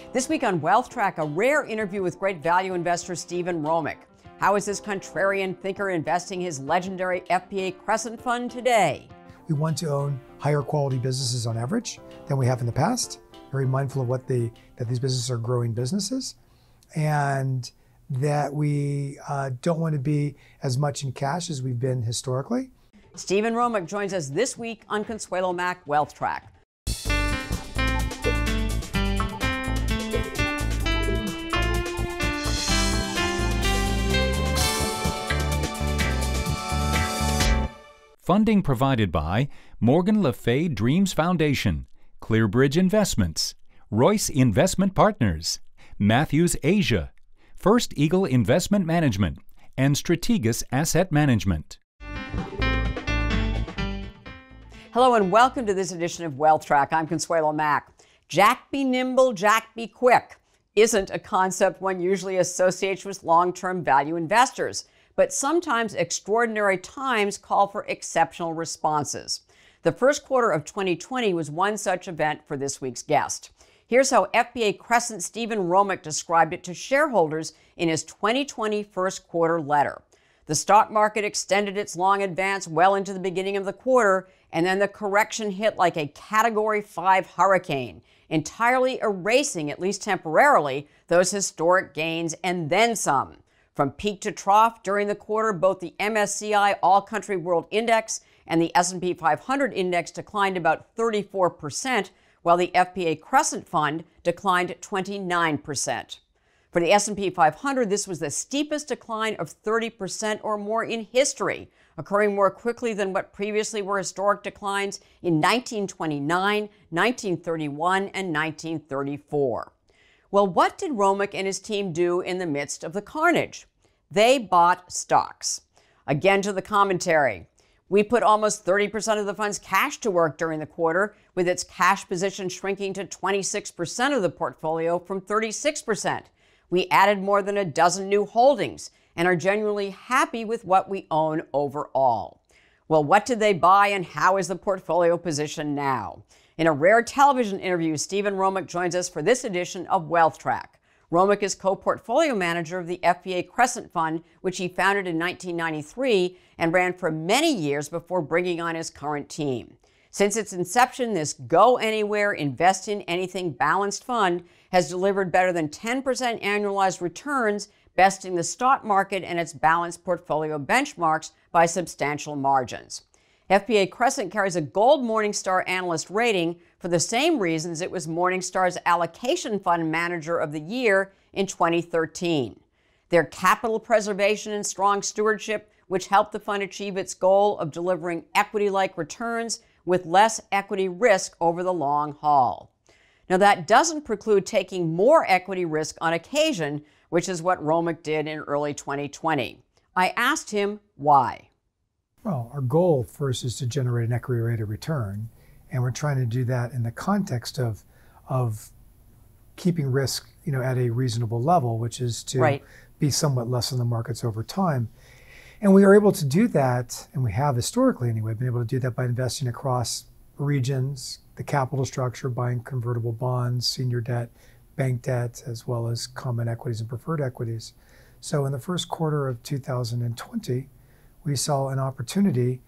This week on WealthTrack, a rare interview with great value investor Stephen Romick. How is this contrarian thinker investing his legendary FPA Crescent Fund today? We want to own higher quality businesses on average than we have in the past. Very mindful of that these businesses are growing businesses, and that we don't want to be as much in cash as we've been historically. Stephen Romick joins us this week on Consuelo Mack WealthTrack. Funding provided by Morgan Le Fay Dreams Foundation, Clearbridge Investments, Royce Investment Partners, Matthews Asia, First Eagle Investment Management, and Strategas Asset Management. Hello and welcome to this edition of WealthTrack. I'm Consuelo Mack. Jack be nimble, Jack be quick isn't a concept one usually associates with long-term value investors. But sometimes extraordinary times call for exceptional responses. The first quarter of 2020 was one such event for this week's guest. Here's how FPA Crescent Stephen Romick described it to shareholders in his 2020 first quarter letter. The stock market extended its long advance well into the beginning of the quarter, and then the correction hit like a Category 5 hurricane, entirely erasing, at least temporarily, those historic gains and then some. From peak to trough during the quarter, both the MSCI All Country World Index and the S&P 500 Index declined about 34%, while the FPA Crescent Fund declined 29%. For the S&P 500, this was the steepest decline of 30% or more in history, occurring more quickly than what previously were historic declines in 1929, 1931, and 1934. Well, what did Romick and his team do in the midst of the carnage? They bought stocks. Again to the commentary. We put almost 30% of the fund's cash to work during the quarter, with its cash position shrinking to 26% of the portfolio from 36%. We added more than a dozen new holdings and are genuinely happy with what we own overall. Well, what did they buy and how is the portfolio positioned now? In a rare television interview, Stephen Romick joins us for this edition of WealthTrack. Romick is co-portfolio manager of the FPA Crescent Fund, which he founded in 1993 and ran for many years before bringing on his current team. Since its inception, this go anywhere, invest in anything balanced fund has delivered better than 10% annualized returns, besting the stock market and its balanced portfolio benchmarks by substantial margins. FPA Crescent carries a gold Morningstar analyst rating for the same reasons it was Morningstar's allocation fund manager of the year in 2013. Their capital preservation and strong stewardship, which helped the fund achieve its goal of delivering equity-like returns with less equity risk over the long haul. Now, that doesn't preclude taking more equity risk on occasion, which is what Romick did in early 2020. I asked him why. Well, our goal first is to generate an equity rate of return, and we're trying to do that in the context of keeping risk, at a reasonable level, which is to be somewhat less in the markets over time. And we are able to do that, and we have historically anyway, been able to do that by investing across regions, the capital structure, buying convertible bonds, senior debt, bank debt, as well as common equities and preferred equities. So in the first quarter of 2020, we saw an opportunity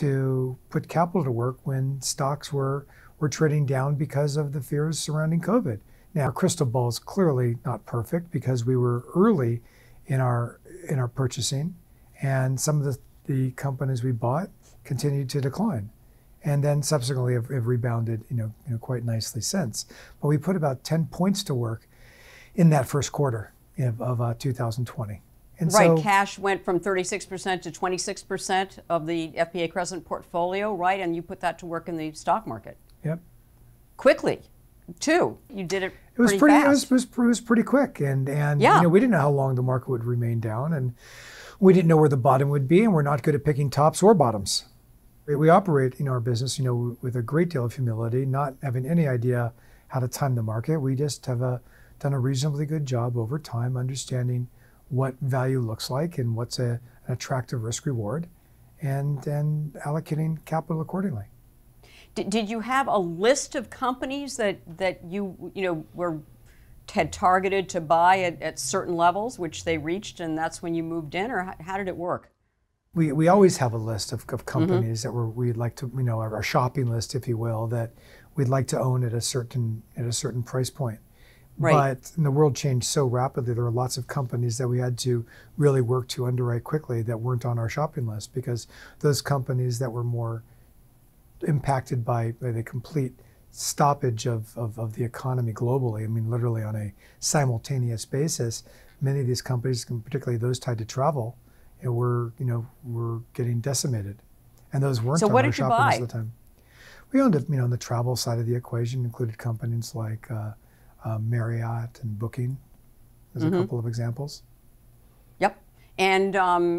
to put capital to work when stocks were trading down because of the fears surrounding COVID. Now, our crystal ball is clearly not perfect because we were early in our purchasing, and some of the companies we bought continued to decline, and then subsequently have rebounded, quite nicely since. But we put about 10 points to work in that first quarter of 2020. And right, so, cash went from 36% to 26% of the FPA Crescent portfolio, right? And you put that to work in the stock market. Yep. Quickly, too. You did it was pretty fast. It was pretty quick, and yeah. We didn't know how long the market would remain down, and we didn't know where the bottom would be, and we're not good at picking tops or bottoms. We operate our business, with a great deal of humility, not having any idea how to time the market. We just have done a reasonably good job over time understanding what value looks like and what's an attractive risk reward, and allocating capital accordingly. Did you have a list of companies that you were had targeted to buy at certain levels, which they reached, and that's when you moved in, or how did it work? We always have a list of companies that we'd like to, our shopping list, if you will, that we'd like to own at a certain price point. Right. But the world changed so rapidly, there were lots of companies that we had to really work to underwrite quickly that weren't on our shopping list, because those companies that were more impacted by the complete stoppage of the economy globally, literally on a simultaneous basis, many of these companies, particularly those tied to travel, were getting decimated. And those weren't on our shopping list at the time. We owned it, on the travel side of the equation, included companies like Marriott and Booking as a couple of examples. Yep, and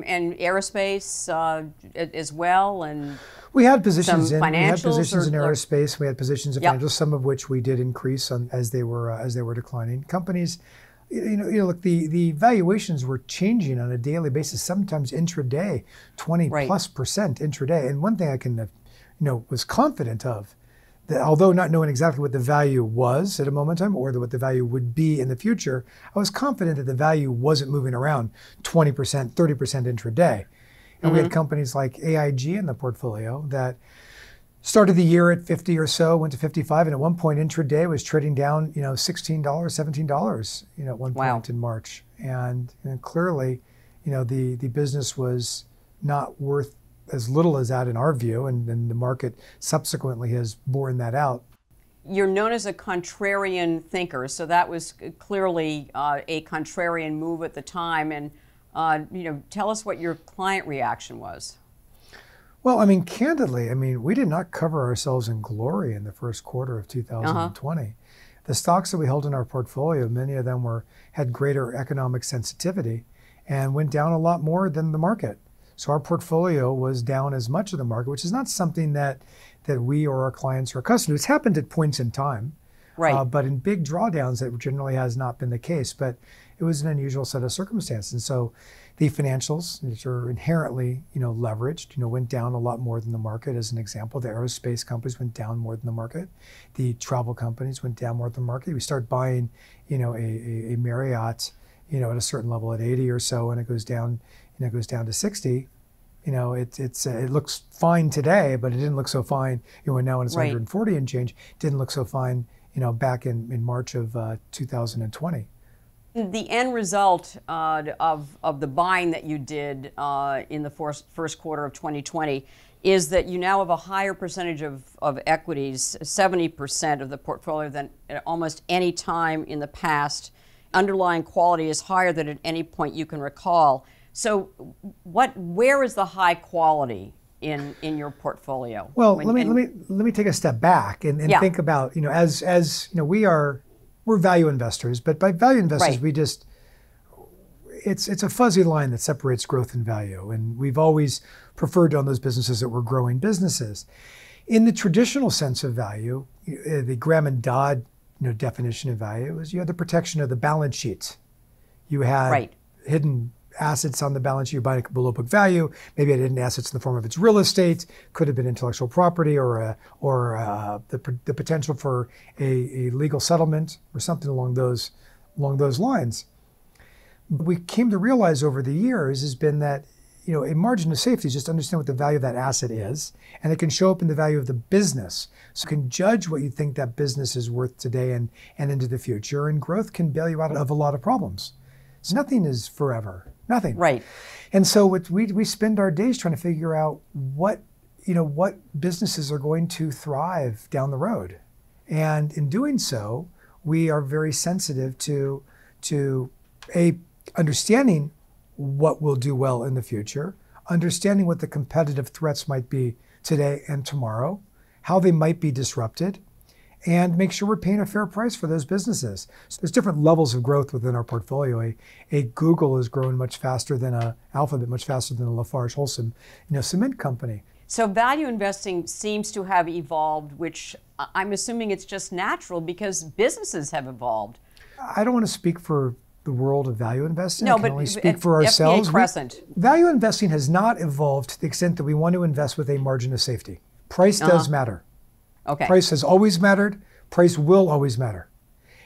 aerospace as well, and we had positions in aerospace. We had positions in financials, some of which we did increase as they were declining. Companies, look, the valuations were changing on a daily basis, sometimes intraday, 20+% intraday. And one thing I can, was confident of, that although not knowing exactly what the value was at a moment in time or what the value would be in the future, I was confident that the value wasn't moving around 20%, 30% intraday. And we had companies like AIG in the portfolio that started the year at 50 or so, went to 55, and at one point intraday was trading down, $16, $17, at one point in March. And clearly, the business was not worth as little as that in our view, and the market subsequently has borne that out. You're known as a contrarian thinker, so that was clearly a contrarian move at the time. And tell us what your client reaction was. Well, candidly, we did not cover ourselves in glory in the first quarter of 2020. The stocks that we held in our portfolio, many of them had greater economic sensitivity and went down a lot more than the market. So our portfolio was down as much of the market, which is not something that we or our clients are accustomed to. It's happened at points in time, right? But in big drawdowns, that generally has not been the case. But it was an unusual set of circumstances. And so the financials, which are inherently, leveraged, went down a lot more than the market. As an example, the aerospace companies went down more than the market. The travel companies went down more than the market. We start buying, a Marriott, at a certain level at 80 or so, and it goes down to 60. It looks fine today, but it didn't look so fine. Now when it's 140 and change, didn't look so fine, back in March of 2020. The end result of the buying that you did in the first quarter of 2020 is that you now have a higher percentage of equities, 70% of the portfolio, than at almost any time in the past. Underlying quality is higher than at any point you can recall. So where is the high quality in your portfolio? Well, let me take a step back and think about, as we're value investors, but by value investors, it's a fuzzy line that separates growth and value. And we've always preferred to own those businesses that were growing businesses. In the traditional sense of value, the Graham and Dodd definition of value is you had the protection of the balance sheet. You had hidden assets on the balance sheet. You're buying below book value. Maybe it had hidden assets in the form of its real estate. Could have been intellectual property or the potential for a legal settlement or something along those lines. What we came to realize over the years has been that a margin of safety is just understand what the value of that asset is, and it can show up in the value of the business. So you can judge what you think that business is worth today and into the future, and growth can bail you out of a lot of problems. So nothing is forever, nothing. Right. And so we spend our days trying to figure out what businesses are going to thrive down the road. And in doing so, we are very sensitive to understanding what will do well in the future, understanding what the competitive threats might be today and tomorrow, how they might be disrupted, and make sure we're paying a fair price for those businesses. So there's different levels of growth within our portfolio. A Google is growing much faster than a Alphabet, much faster than a Lafarge-Holcim, cement company. So value investing seems to have evolved, which I'm assuming it's just natural because businesses have evolved. I don't want to speak for the world of value investing. No, I can but only speak for ourselves. FPA Crescent. Value investing has not evolved to the extent that we want to invest with a margin of safety. Price does matter. Okay. Price has always mattered. Price will always matter.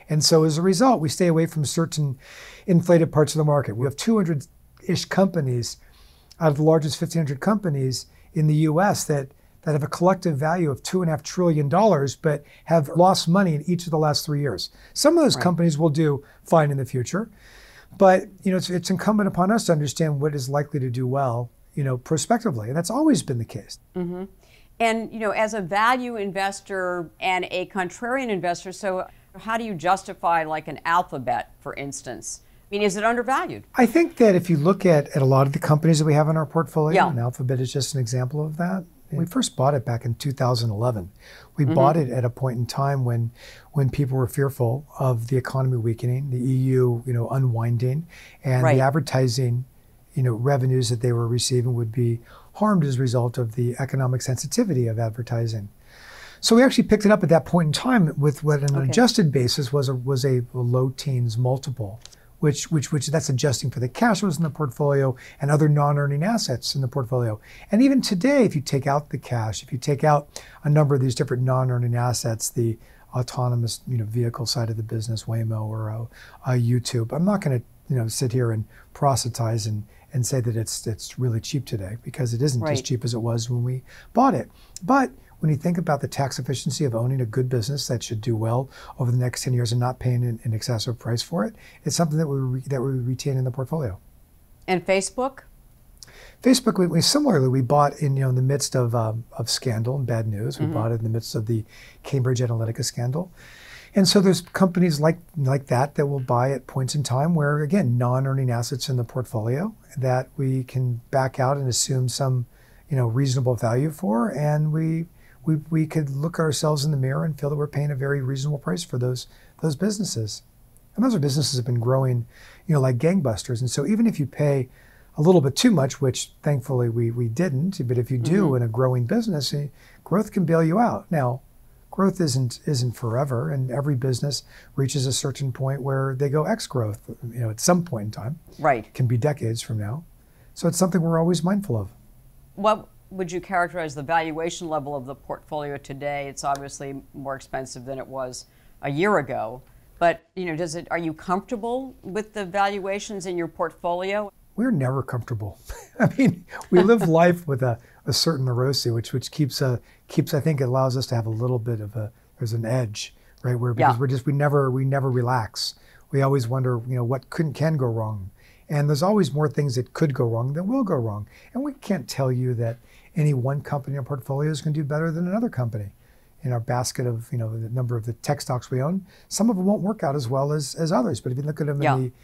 And so as a result, we stay away from certain inflated parts of the market. We have 200-ish companies out of the largest 1,500 companies in the US that have a collective value of $2.5 trillion, but have lost money in each of the last 3 years. Some of those companies will do fine in the future, but it's incumbent upon us to understand what is likely to do well, prospectively, and that's always been the case. Mm-hmm. And as a value investor and a contrarian investor, so how do you justify like an Alphabet, for instance? I mean, is it undervalued? I think that if you look at a lot of the companies that we have in our portfolio, and Alphabet is just an example of that. We first bought it back in 2011. We bought it at a point in time when people were fearful of the economy weakening, the EU, unwinding, and the advertising, revenues that they were receiving would be harmed as a result of the economic sensitivity of advertising. So we actually picked it up at that point in time with what an adjusted basis was a low teens multiple. Which that's adjusting for the cash flows in the portfolio and other non-earning assets in the portfolio. And even today, if you take out the cash, if you take out a number of these different non-earning assets, the autonomous vehicle side of the business, Waymo or YouTube, I'm not going to sit here and proselytize and say that it's really cheap today, because it isn't as cheap as it was when we bought it. But when you think about the tax efficiency of owning a good business that should do well over the next 10 years and not paying an excessive price for it, it's something that we retain in the portfolio. And Facebook? Facebook, we bought in the midst of scandal and bad news. We bought it in the midst of the Cambridge Analytica scandal. And so there's companies like that will buy at points in time where, again, non-earning assets in the portfolio that we can back out and assume some reasonable value for, and we could look ourselves in the mirror and feel that we're paying a very reasonable price for those businesses. And those are businesses that have been growing, like gangbusters. And so even if you pay a little bit too much, which thankfully we didn't, but if you do in a growing business, growth can bail you out. Now, growth isn't forever, and every business reaches a certain point where they go X growth, at some point in time. Right. It can be decades from now. So it's something we're always mindful of. What would you characterize the valuation level of the portfolio today? It's obviously more expensive than it was a year ago, but are you comfortable with the valuations in your portfolio? We're never comfortable. I mean, we live life with a certain morosity, which keeps I think it allows us to have a little bit of there's an edge, right? Because we never relax. We always wonder, what can go wrong. And there's always more things that could go wrong than will go wrong. And we can't tell you that any one company in our portfolio is going to do better than another company. In our basket of, the number of the tech stocks we own, some of them won't work out as well as others. But if you look at them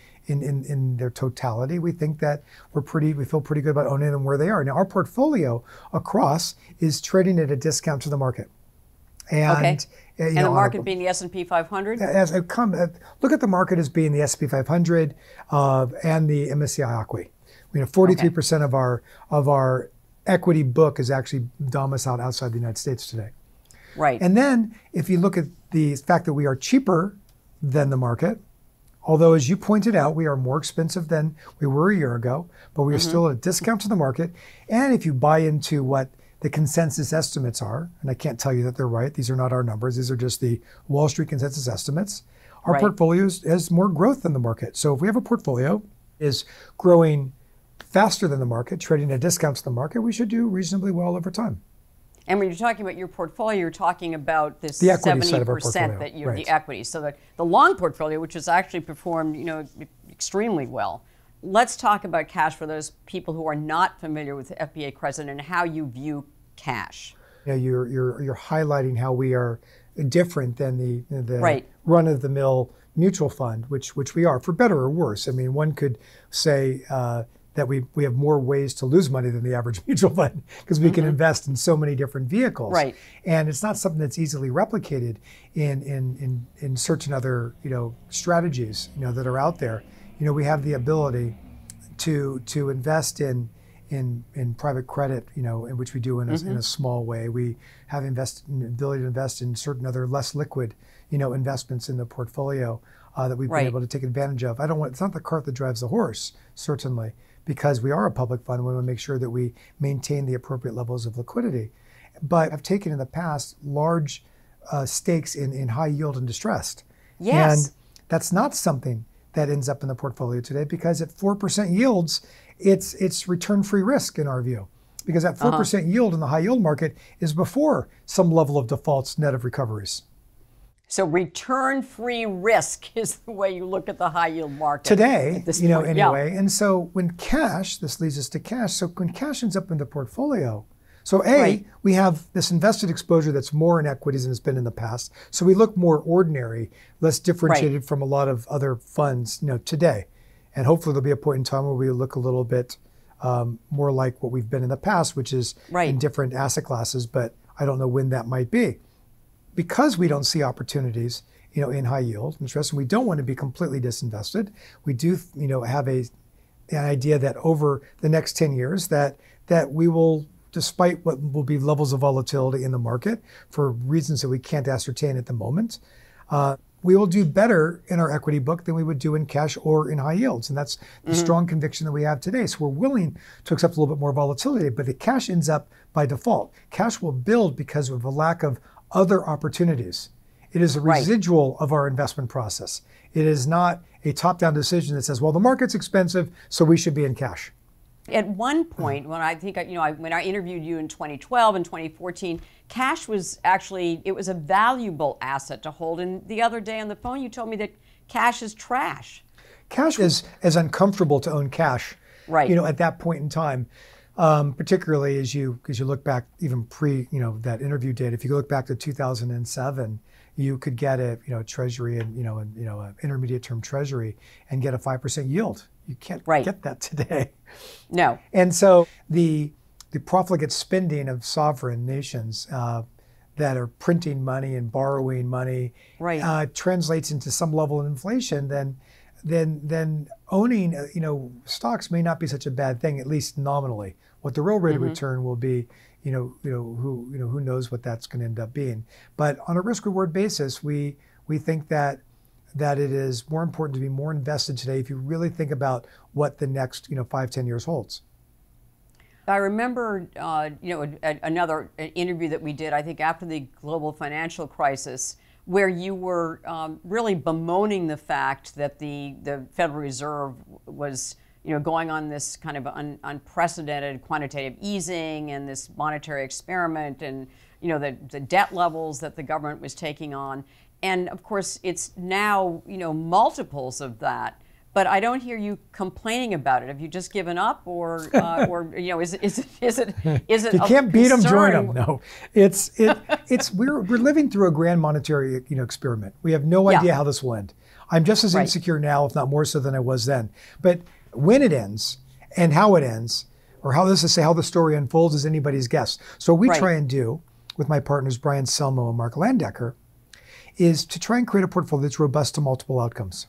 in their totality, we think that we feel pretty good about owning them where they are. Now, our portfolio across is trading at a discount to the market. And, and the market being the S&P 500? Look at the market as being the S&P 500 and the MSCI ACWI. 43% of our equity book is actually domiciled outside the United States today. Right. And then if you look at the fact that we are cheaper than the market, although as you pointed out, we are more expensive than we were a year ago, but we are still at a discount to the market. And if you buy into what the consensus estimates are, and I can't tell you that they're right, these are not our numbers, these are just the Wall Street consensus estimates, our portfolio has more growth than the market. So if we have a portfolio is growing faster than the market, trading at a discount to the market, we should do reasonably well over time. And when you're talking about your portfolio, you're talking about this 70% that you're the equity. So the long portfolio, which has actually performed, extremely well. Let's talk about cash for those people who are not familiar with FPA Crescent and how you view cash. You're highlighting how we are different than the run-of-the-mill mutual fund, which we are, for better or worse. I mean, one could say that we have more ways to lose money than the average mutual fund because we can invest in so many different vehicles. Right. And it's not something that's easily replicated in certain other strategies that are out there. We have the ability to invest in private credit, in which we do in a small way. We have the ability to invest in certain other less liquid, investments in the portfolio that we've been able to take advantage of. It's not the cart that drives the horse, certainly, because we are a public fund. We want to make sure that we maintain the appropriate levels of liquidity. But I've taken in the past large stakes in high yield and distressed. Yes. And that's not something that ends up in the portfolio today, because at 4% yields, it's return-free risk in our view. Because that 4% yield in the high yield market is before some level of defaults net of recoveries. So return-free risk is the way you look at the high yield market Today, anyway. And so when cash, this leads us to cash. So when cash ends up in the portfolio, so we have this invested exposure that's more in equities than it's been in the past. So we look more ordinary, less differentiated from a lot of other funds, today. And hopefully there'll be a point in time where we look a little bit more like what we've been in the past, which is in different asset classes, but I don't know when that might be. Because we don't see opportunities, in high yield interest, and we don't want to be completely disinvested, we do, have an idea that over the next 10 years that we will, despite what will be levels of volatility in the market for reasons that we can't ascertain at the moment, we will do better in our equity book than we would do in cash or in high yields. And that's the strong conviction that we have today. So we're willing to accept a little bit more volatility, but the cash ends up by default. Cash will build because of a lack of other opportunities. It is a residual of our investment process. It is not a top-down decision that says, well, the market's expensive, so we should be in cash. At one point, when I think, when I interviewed you in 2012 and 2014, cash was actually, it was a valuable asset to hold. And the other day on the phone, you told me that cash is trash. Cash is as uncomfortable to own cash, at that point in time. Particularly as you look back, even pre, that interview date. If you look back to 2007, you could get a treasury and an intermediate term treasury and get a 5% yield. You can't get that today. No. And so the profligate spending of sovereign nations that are printing money and borrowing money translates into some level of inflation. Then owning stocks may not be such a bad thing, at least nominally. What the real rate of return will be, who knows what that's going to end up being. But on a risk reward basis, we think that it is more important to be more invested today if you really think about what the next 5-10 years holds. I remember another interview that we did, I think after the global financial crisis, where you were really bemoaning the fact that the Federal Reserve was going on this kind of unprecedented quantitative easing and this monetary experiment, and the debt levels that the government was taking on. And of course, it's now multiples of that. But I don't hear you complaining about it. Have you just given up, or is it? You can't beat them, join them. No, we're living through a grand monetary experiment. We have no idea how this will end. I'm just as insecure now, if not more so, than I was then. But when it ends and how it ends, or how the story unfolds, is anybody's guess. So what we try and do with my partners Brian Selmo and Mark Landecker is to try and create a portfolio that's robust to multiple outcomes.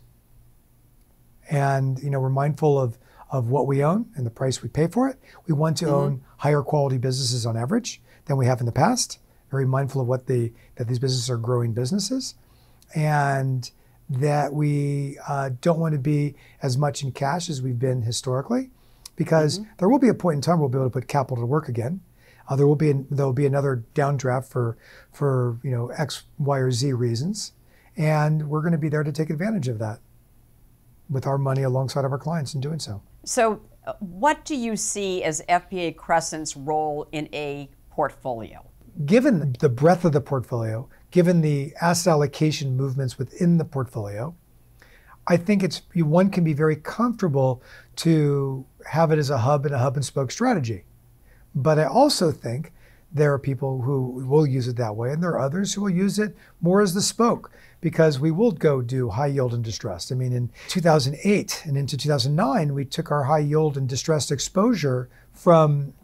And we're mindful of what we own and the price we pay for it. We want to own higher quality businesses on average than we have in the past. Very mindful of that these businesses are growing businesses, and that we don't want to be as much in cash as we've been historically, because there will be a point in time we'll be able to put capital to work again. There will be another downdraft for X, Y, or Z reasons, and we're going to be there to take advantage of that with our money alongside of our clients in doing so. So what do you see as FPA Crescent's role in a portfolio? Given the breadth of the portfolio, given the asset allocation movements within the portfolio, I think one can be very comfortable to have it as a hub and spoke strategy. But I also think there are people who will use it that way, and there are others who will use it more as the spoke, because we will go do high yield and distressed. I mean, in 2008 and into 2009, we took our high yield and distressed exposure from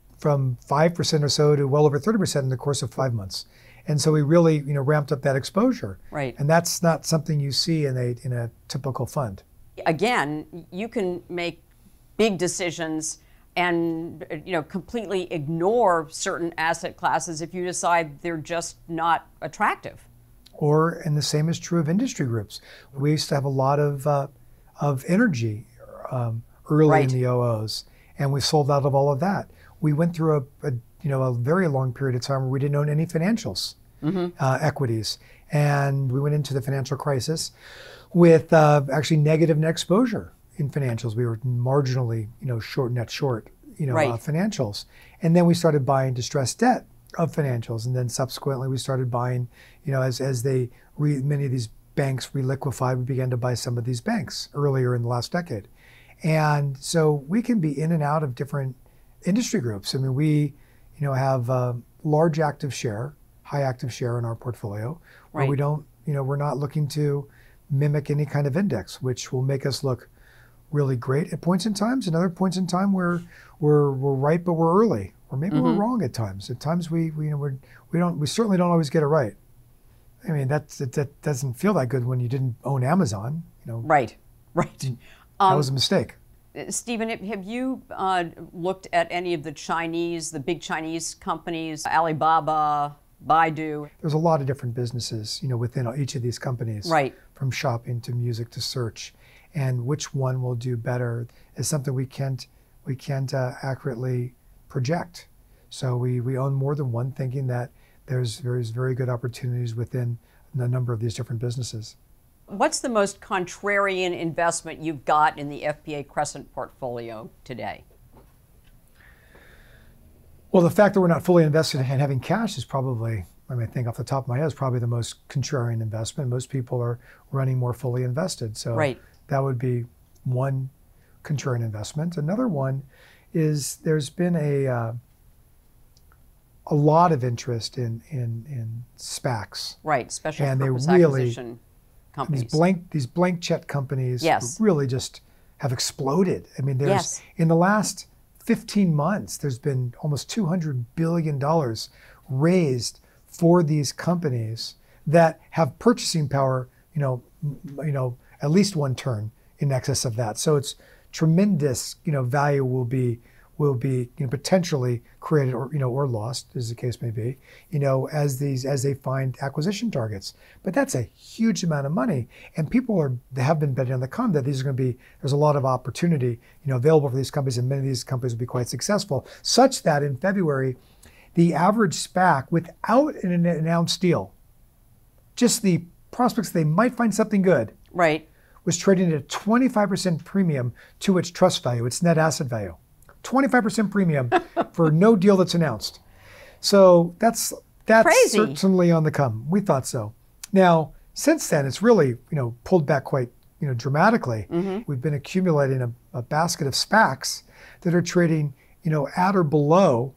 5% or so to well over 30% in the course of 5 months. And so we really ramped up that exposure. Right. And that's not something you see in a typical fund. Again, you can make big decisions and completely ignore certain asset classes if you decide they're just not attractive. And the same is true of industry groups. We used to have a lot of energy early in the OOs, and we sold out of all of that. We went through a very long period of time where we didn't own any financials. equities. And we went into the financial crisis with actually negative net exposure in financials. We were marginally, net short, financials. And then we started buying distressed debt of financials. And then subsequently we started buying, as many of these banks reliquefied, we began to buy some of these banks earlier in the last decade. And so we can be in and out of different industry groups. I mean, we, have a large active share, high active share in our portfolio, where we don't, we're not looking to mimic any kind of index, which will make us look really great at points in times, and other points in time where we're right, but we're early, or maybe we're wrong at times. At times we certainly don't always get it right. I mean, that doesn't feel that good when you didn't own Amazon, Right. That was a mistake. Stephen, have you looked at any of the big Chinese companies, Alibaba, Baidu? There's a lot of different businesses, within each of these companies, from shopping to music to search, and which one will do better is something we can't accurately project. So we own more than one, thinking that there's very good opportunities within a number of these different businesses. What's the most contrarian investment you've got in the FPA Crescent portfolio today? Well, the fact that we're not fully invested and having cash is probably, I think off the top of my head, is probably the most contrarian investment. Most people are running more fully invested. So that would be one contrarian investment. Another one is there's been a lot of interest in SPACs. Right, special and purpose they really, acquisition companies. These blank check companies really just have exploded. I mean, there's in the last 15 months, there's been almost $200 billion raised for these companies that have purchasing power, at least one turn in excess of that. So it's tremendous, value will be potentially created or lost, as the case may be, as they find acquisition targets. But that's a huge amount of money, and they have been betting on the come that there's a lot of opportunity, available for these companies, and many of these companies will be quite successful, such that in February, the average SPAC without an announced deal, just the prospects they might find something good, was trading at a 25% premium to its trust value, its net asset value. 25% premium for no deal that's announced. So that's crazy. Certainly on the come. We thought so. Now, since then, it's really pulled back quite dramatically. We've been accumulating a basket of SPACs that are trading at or below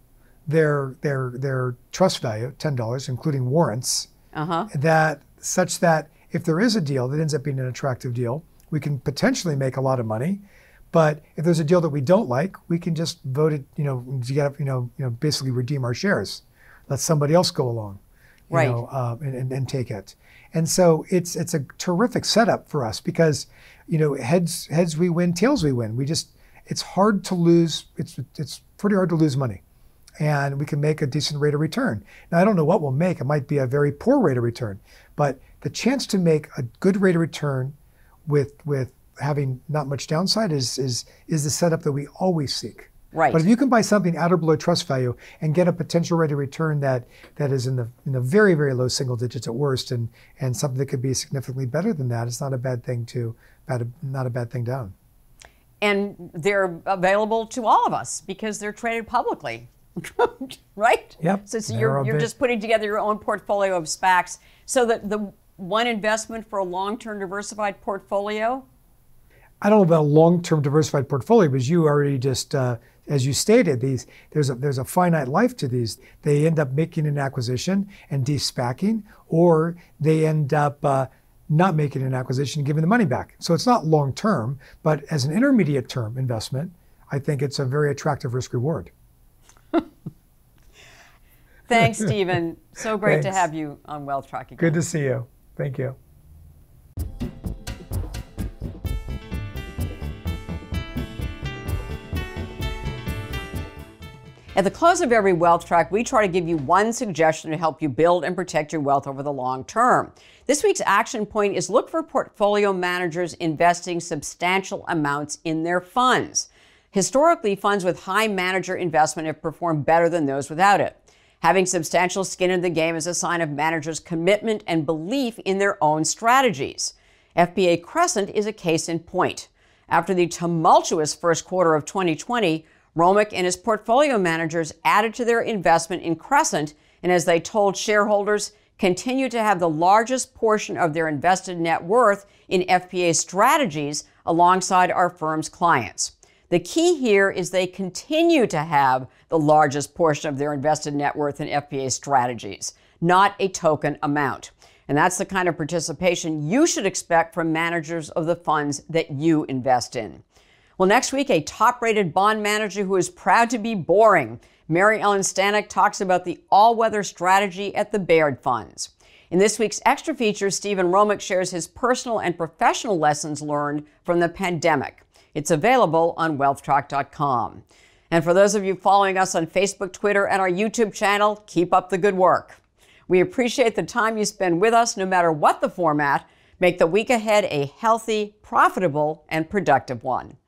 their trust value, $10, including warrants. That such that if there is a deal that ends up being an attractive deal, we can potentially make a lot of money. But if there's a deal that we don't like, we can just vote it, to get, basically redeem our shares, let somebody else go along, and take it. And so it's a terrific setup for us because, heads we win, tails we win. It's hard to lose. It's pretty hard to lose money, and we can make a decent rate of return. Now I don't know what we'll make. It might be a very poor rate of return, but the chance to make a good rate of return with having not much downside is the setup that we always seek. But if you can buy something at or below trust value and get a potential rate of return that is in the very, very low single digits at worst, and something that could be significantly better than that, it's not a bad thing not a bad thing down. And they're available to all of us because they're traded publicly, right? Yep. So you're just putting together your own portfolio of SPACs. So the one investment for a long-term diversified portfolio. I don't know about a long-term diversified portfolio, because you already just, as you stated, there's a finite life to these. They end up making an acquisition and de-SPACing, or they end up not making an acquisition and giving the money back. So it's not long-term, but as an intermediate-term investment, I think it's a very attractive risk-reward. Thanks, Stephen. So great to have you on WealthTrack again. Good to see you. Thank you. At the close of every Wealth Track, we try to give you one suggestion to help you build and protect your wealth over the long term. This week's action point is look for portfolio managers investing substantial amounts in their funds. Historically, funds with high manager investment have performed better than those without it. Having substantial skin in the game is a sign of managers' commitment and belief in their own strategies. FPA Crescent is a case in point. After the tumultuous first quarter of 2020, Romick and his portfolio managers added to their investment in Crescent, and as they told shareholders, continue to have the largest portion of their invested net worth in FPA strategies alongside our firm's clients. The key here is they continue to have the largest portion of their invested net worth in FPA strategies, not a token amount. And that's the kind of participation you should expect from managers of the funds that you invest in. Well, next week, a top-rated bond manager who is proud to be boring. Mary Ellen Stanek talks about the all-weather strategy at the Baird Funds. In this week's extra feature, Stephen Romick shares his personal and professional lessons learned from the pandemic. It's available on WealthTrack.com. And for those of you following us on Facebook, Twitter, and our YouTube channel, keep up the good work. We appreciate the time you spend with us, no matter what the format. Make the week ahead a healthy, profitable, and productive one.